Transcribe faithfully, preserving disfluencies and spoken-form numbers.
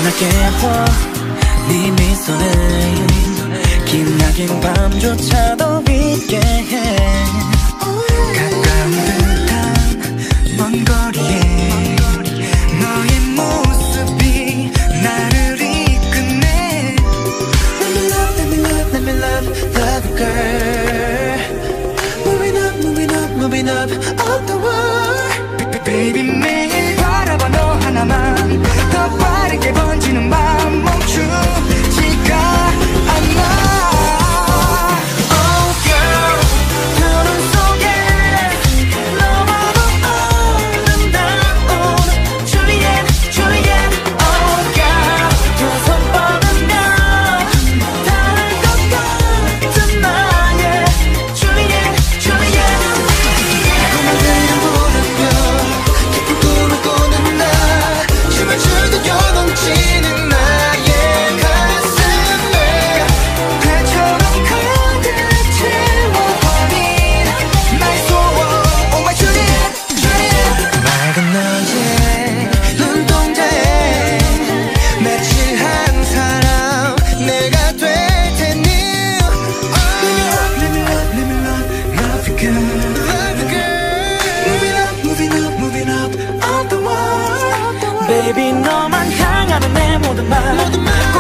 날 깨워 네 미소는 기나긴 밤조차도 잊게 해. 가까운 듯한 먼 거리에 너의 모습이 나를 이끄네. Let me love, let me love, let me love, love you girl. Moving up, moving up, moving up, up the world. Baby 매일 바라봐 너 하나만. 더 빠르게 번지는 밤 멈추지가 않아. Baby 너만 향하는 내 모든 말